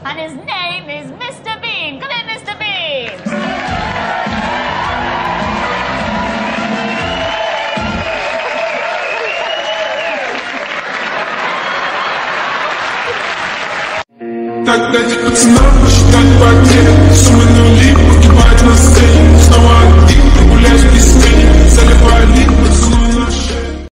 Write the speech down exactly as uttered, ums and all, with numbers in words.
and his name is Mister Bean. Come in, Mister Bean. Так, дайте пацанам посчитать потери. Суммы нули,